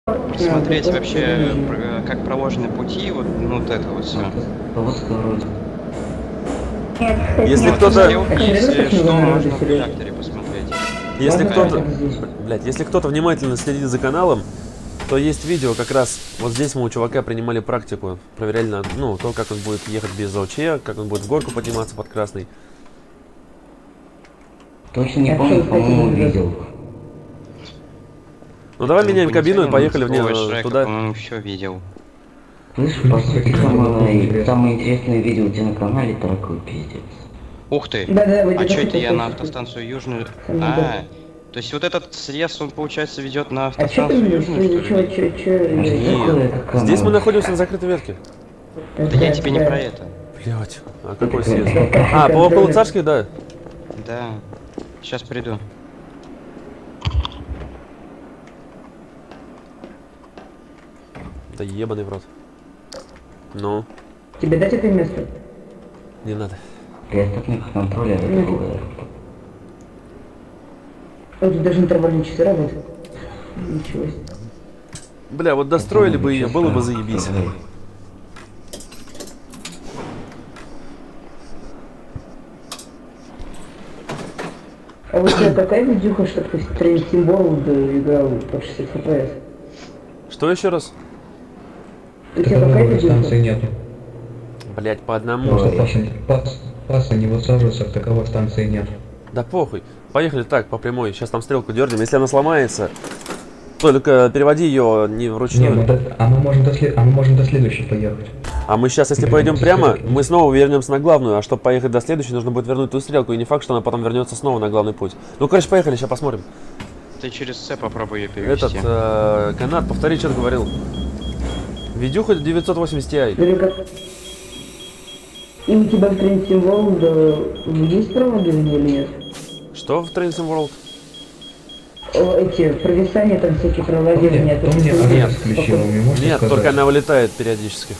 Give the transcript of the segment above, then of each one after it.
Посмотреть вообще, как проложены пути, вот, ну, вот это вот все. Если кто-то... Что можно в редакторе посмотреть? Если кто-то... Блядь, если кто-то внимательно следит за каналом, то есть видео как раз... Вот здесь мы у чувака принимали практику. Проверяли, ну, то, как он будет ехать без ОЧ, как он будет в горку подниматься под красный. Точно не помню, по-моему, видел. Ну давай меняем кабину и поехали вниз туда. По-моему, все видел. Слышь, по сути, самое интересное видео у тебя на канале такой пиздец. Ух ты! Да, А что это я на автостанцию Южную? А, то есть вот этот срез, он, получается, ведет на автостанцию Южную, что ли? Нет, здесь мы находимся на закрытой ветке. Да я тебе не про это. Блять, а какой срез? А, по Полуцарской, да? Да, сейчас приду. Да ебаный в рот. Ну? Тебе дать это место? Не надо. Преступных контролеров. Тут даже интервальные часы работают. Ничего себе. Бля, вот достроили бы ее, было бы заебись. А вот у тебя такая видюха, что ты в Train Sim World играл по 60 FPS? Что еще раз? У тебя такая видюха? Станции нету. Блять, по одному. Потому что паса не высаживается, таковой станции нет. Да похуй. Поехали так, по прямой. Сейчас там стрелку дернем. Если она сломается, только переводи ее не вручную. Не, мы можем до следующей поехать. А мы сейчас, если пойдем прямо, мы снова вернемся на главную. А чтобы поехать до следующей, нужно будет вернуть ту стрелку. И не факт, что она потом вернется снова на главный путь. Ну, короче, поехали, сейчас посмотрим. Ты через С попробуй ее перевести. Этот, Канат, повтори, что ты говорил. Видюха 980 Ti. И у тебя в Train Sim World есть проводные или нет? Что в Train Sim World? Эти провисания, там всякие проводения. Кто мне АВС включил, вы мне можете Нет, сказать? только она вылетает периодически.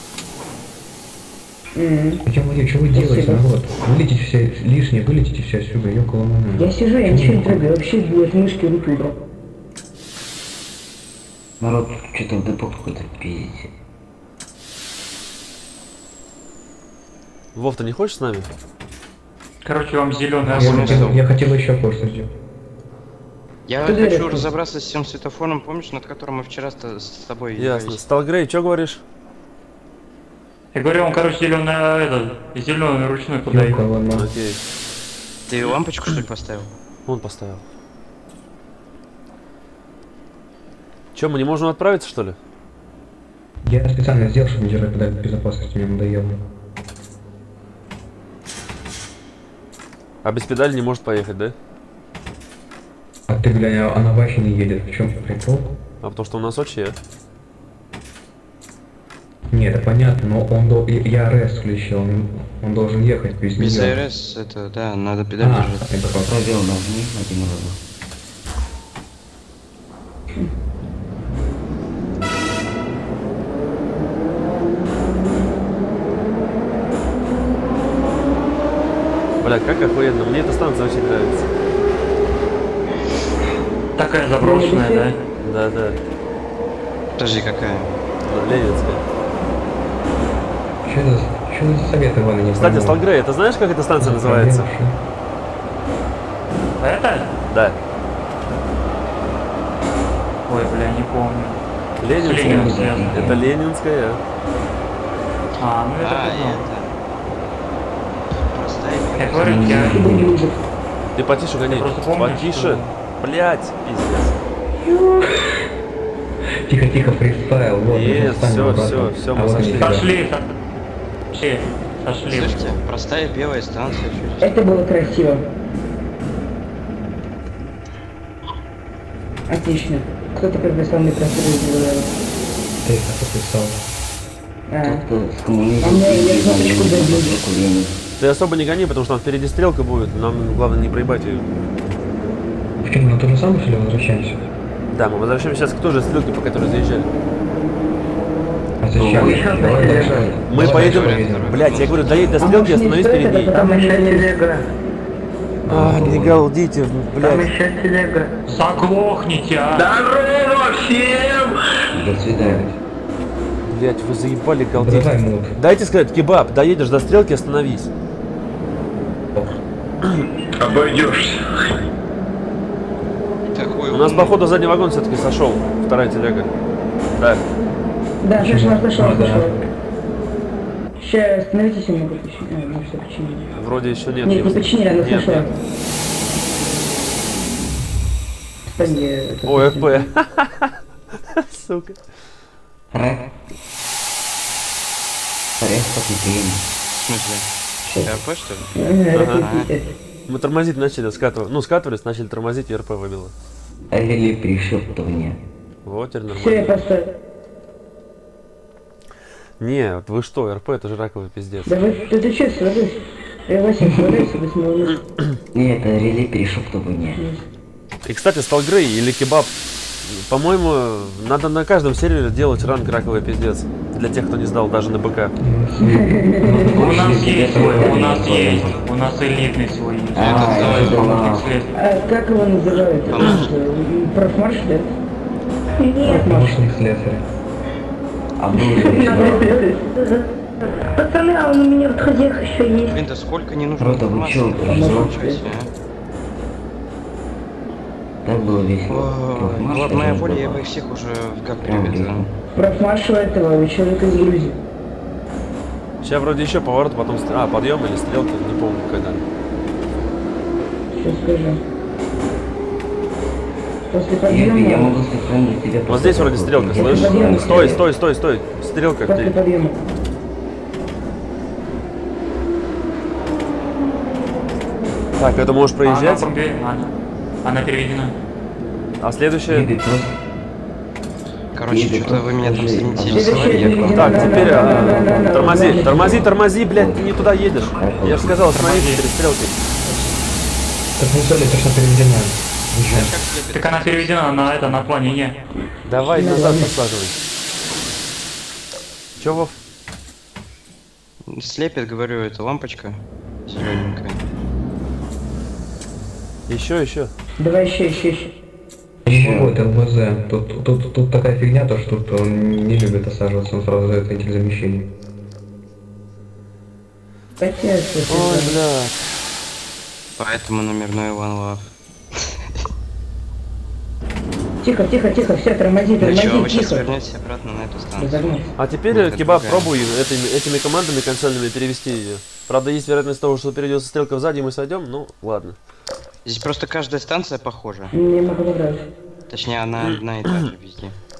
Что вы делаете, народ? Вылетите все лишнее, вылетите все отсюда, ёкало мама. Я сижу, я ничего не трогаю, вообще от мышки руки убрал. Народ, что-то в депо какой-то пиздец. Вов, ты не хочешь с нами? Короче, вам зеленый Я хотел еще кое-что сделать. Я хочу разобраться с тем светофором, помнишь, над которым мы вчера с тобой... Ясно. Сталгрей, что говоришь? Я говорю, он, короче, зеленый ручной подает. Окей. Ты лампочку, что ли, поставил? Он поставил. Че, мы не можем отправиться, что ли? Я специально сделал, чтобы не держать подать безопасности, мне надоело. А без педали не может поехать, да? А ты, глянь, она вообще не едет. В чем прикол? А потому что у нас ОЧ. Нет, это понятно, но я РС включил, он должен ехать без Без неё. РС, это, да, надо педаль держать. Пробел нажми один раз. Бля, как охуенно. Мне эта станция очень нравится. Такая заброшенная, да? Да. Подожди, какая? Ленинская. Что за советы, Иван, не Кстати, Сталгрей, ты знаешь, как эта станция называется? Это? Да. Ой, бля, не помню. Ленинская. Это Ленинская. А, ну это Простая. я говорю, я... Ты потише гони. просто помню, Потише. что- Блять, пиздец. Тихо, фристайл, вот. Нет, встанем все, обратно. все, А мы вот сошли. нифига. Сошли. Слушайте, простая белая станция. Это было красиво. Отлично. Кто теперь самый красивый сделал? Ты как подписал. Кто с коммунизмом А мне я кнопочку добью. Ты особо не гони, потому что там впереди стрелка будет. Нам главное не проебать ее. Почему, на то же самое, что ли, возвращаемся? Да, мы возвращаемся сейчас к той же стрелке, по которой заезжали. А зачем? Мы поедем... Блять, я говорю, доедь до стрелки и остановись перед ней. Там еще телега. Не галдите, Там блядь. еще телега. Заглохните, а! Здорово всем! До свидания. Блять, вы заебали галдеть. Давай, мут. Дайте сказать, кебаб, доедешь до стрелки, остановись. Обойдешься. У нас, походу, задний вагон все-таки сошел. Вторая телега. Да. Да, Почему? сошел. Ну да. Сейчас остановитесь немного, починили. Ну, все починили. Вроде еще нет. Нет, не починили, она Нет, сошла. нет. Кстати, О, ФП. Сука. В смысле? РП, что ли? Ага. Мы тормозить начали, скатывались, начали тормозить, и РП выбило. Или пришептывание. Вот теперь Все, я нормально. просто... Нет, вы что, РП это же раковый пиздец. Да вы, ты что, свалился? Василий, свалился, вы смолились. Нет, это реле перешептывание. И, кстати, Сталгрей или Кебаб, по-моему, надо на каждом сервере делать ранг раковый пиздец. Для тех, кто не сдал даже на БК. У нас есть свой, у нас есть. У нас элитный свой есть. А как его называют? Профмарш, да? Помощник слесаря. А был Пацаны, а он у меня в друзьях еще есть. Блин, да сколько не нужно Рота, вы чё, информации, так было весело. Ой, вот моя воля, я бы их всех уже в ГАП привет. Профмарш у этого, у человека из Грузии. Сейчас вроде еще поворот, потом подъем или стрелка, не помню когда. Сейчас скажу. После Я подъема... могу сохранить тебя. Вот здесь вроде стрелка, слышишь? Стой. Стрелка После где? подъема. Так, это можешь проезжать. Она переведена. А следующее... Короче, что-то вы меня там заинтересовали. Так, теперь тормози, блядь, ты не туда едешь. Я же сказал, остановись перед стрелкой. Так не все ли точно переведена? Так она переведена на это, на отклонение. Давай назад посаживай. Че, Вов? Слепит, говорю, это лампочка зелененькая. Еще. Давай еще. Не могу, это ЛВЗ. Тут такая фигня, то что тут он не любит осаживаться, он сразу дает антизамещение. Ой, блядь. Поэтому номерной One Love. Тихо, все, тормози, Ну чё, вы сейчас тихо. вернетесь обратно на эту станцию. Разогнался. А теперь, Вот это Кебаб, другая. пробуй этими командами консольными перевести ее. Правда, есть вероятность того, что перейдется стрелка сзади, и мы сойдем, ну ладно. Здесь просто каждая станция похожа. Не могу понравиться. Точнее, она одна и та же везде.